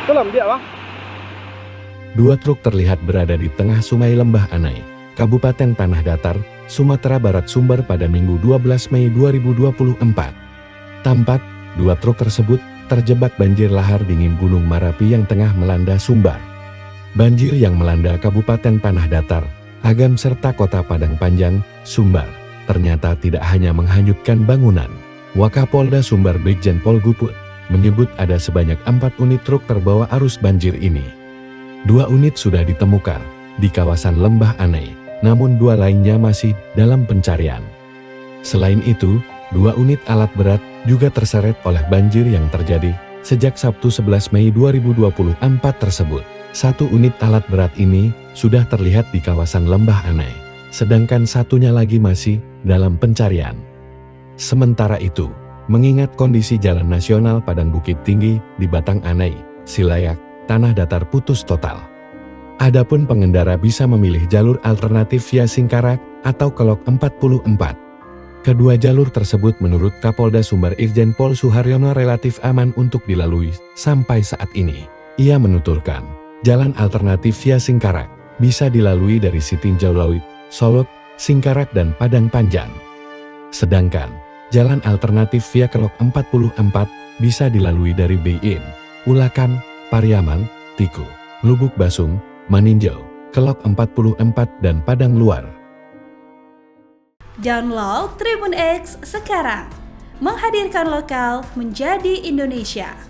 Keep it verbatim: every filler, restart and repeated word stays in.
Tolong dia, Wah. Dua truk terlihat berada di tengah Sungai Lembah Anai, Kabupaten Tanah Datar, Sumatera Barat Sumbar pada Minggu dua belas Mei dua ribu dua puluh empat. Tampak, dua truk tersebut terjebak banjir lahar dingin Gunung Merapi yang tengah melanda Sumbar. Banjir yang melanda Kabupaten Tanah Datar, Agam serta Kota Padang Panjang, Sumbar, ternyata tidak hanya menghanyutkan bangunan. Wakapolda Sumbar Brigjen Pol Guput menyebut ada sebanyak empat unit truk terbawa arus banjir ini. Dua unit sudah ditemukan di kawasan Lembah Anai, namun dua lainnya masih dalam pencarian. Selain itu, dua unit alat berat juga terseret oleh banjir yang terjadi sejak Sabtu sebelas Mei dua ribu dua puluh empat tersebut. Satu unit alat berat ini sudah terlihat di kawasan Lembah Anai, sedangkan satunya lagi masih dalam pencarian. Sementara itu, mengingat kondisi jalan nasional Padang Bukit Tinggi di Batang Anai, Silayak, Tanah Datar putus total. Adapun pengendara bisa memilih jalur alternatif via Singkarak atau Kelok empat puluh empat. Kedua jalur tersebut menurut Kapolda Sumbar Irjen Pol Suharyono relatif aman untuk dilalui sampai saat ini. Ia menuturkan, jalan alternatif via Singkarak bisa dilalui dari Sitinjau Lawit, Solok, Singkarak dan Padang Panjang. Sedangkan, jalan alternatif via Kelok empat puluh empat bisa dilalui dari Bein, Ulakan, Pariaman, Tiku, Lubuk Basung, Maninjau, Kelok empat puluh empat dan Padang Luar. Download Tribun X sekarang, menghadirkan lokal menjadi Indonesia.